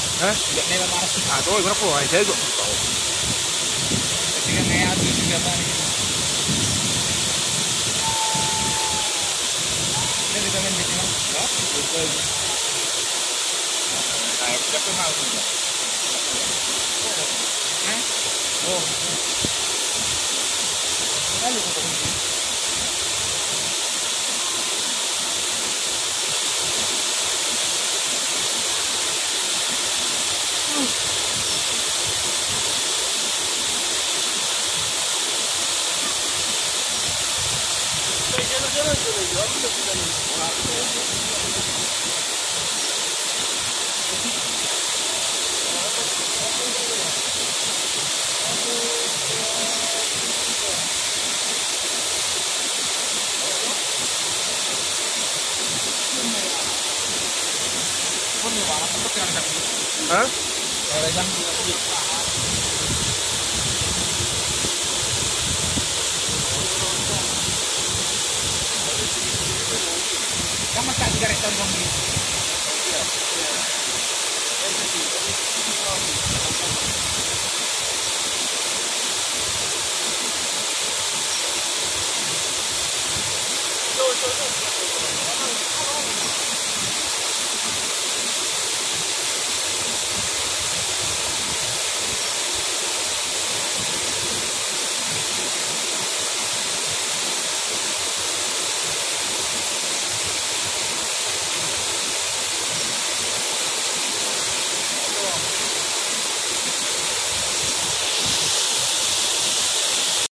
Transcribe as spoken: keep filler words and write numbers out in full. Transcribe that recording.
Hah? Tidak lewat marah. À tôi có nó thế rồi. Ketika nghe adu juga balik. Ini kita main di mana? Ya, betul. Nah, siapa mau juga? Hah? Oh. Lalu kau pergi. Hah? Kamu tak juga rektor kami.